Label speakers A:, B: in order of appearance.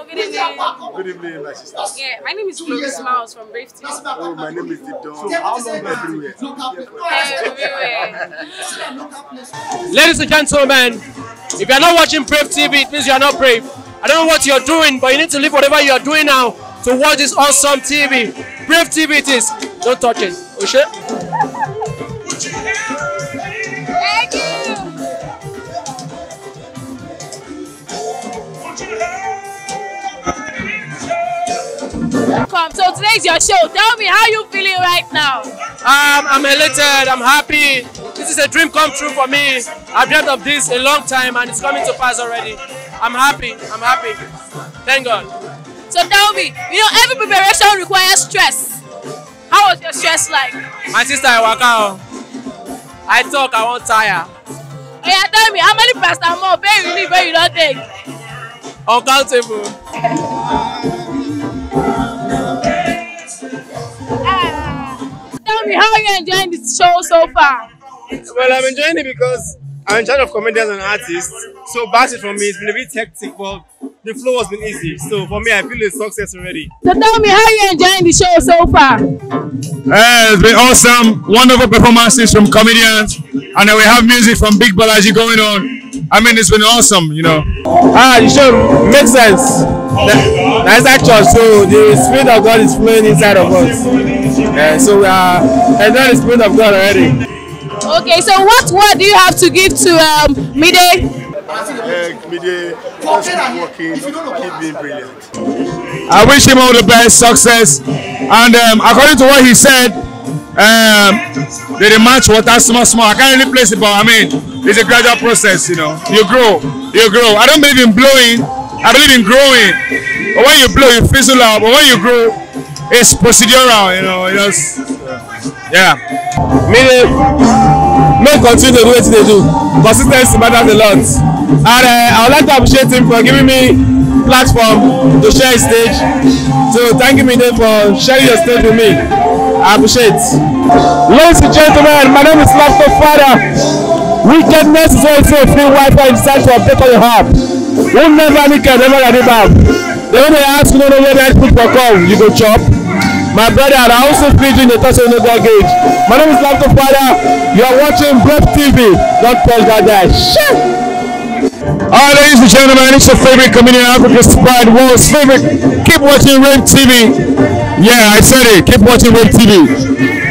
A: good evening.
B: Good evening, my sister.
A: Yeah, my name is Chloe Smiles from Brave TV.
B: Oh, my name is Didon. So how long everywhere?
A: Everywhere.
C: Ladies and gentlemen, if you are not watching Brave TV, it means you are not brave. I don't know what you're doing, but you need to leave whatever you are doing now to watch this awesome TV. Brave TV it is. Don't touch it. Okay?
A: Thank you. Come, so today's your show. Tell me how you feeling right now.
C: I'm elated. I'm happy. This is a dream come true for me. I've dreamt of this a long time and it's coming to pass already. I'm happy. I'm happy. Thank God.
A: So tell me, you know every preparation requires stress. How was your stress like?
C: My sister, I work out. I talk, I won't tire.
A: Oh yeah, tell me, how many paracetamol you need where you don't take?
C: Uncountable.
A: Tell me, how are you enjoying this show so far?
D: Well, I'm enjoying it because I'm in charge of comedians and artists. So batting for me, it's been a bit hectic, but the flow has been easy. So for me, I feel it's success already.
A: So tell me, how are you enjoying the show so far?
E: It's been awesome, wonderful performances from comedians, and then we have music from Big Balaji going on. I mean, it's been awesome, you know.
D: The show makes sense. That's actual, so the Spirit of God is flowing inside of us. So we are enjoying the Spirit of God already.
A: Okay, so what word do you have to give to Mide?
B: Mide, just keep working, keep being brilliant.
E: I wish him all the best, success, and according to what he said, the match was that small. I can't really place it, but I mean, it's a gradual process, you know. You grow. I don't believe in blowing, I believe in growing. But when you blow, you fizzle out, but when you grow, it's procedural, you know, yeah.
D: May continue to do what they do. Consistency matters a lot. And I would like to appreciate him for giving me platform to share his stage. So thank you, Mide, for sharing your stage with me. I appreciate. Ladies and gentlemen, my name is Laptop Father. Wickedness is also a free Wi-Fi inside to update on your app. We'll never make it, never get it back. The when they ask you, know where the head people come, you go chop. My brother, I also feed you in the touch of another gauge. My name is Laptop Father. You are watching Brave TV. Don't touch that guy. Shit!
E: Alright, ladies and gentlemen, it's your favorite comedian, Africa's pride, world's favorite. Keep watching Brave TV. Yeah, I said it. Keep watching Brave TV.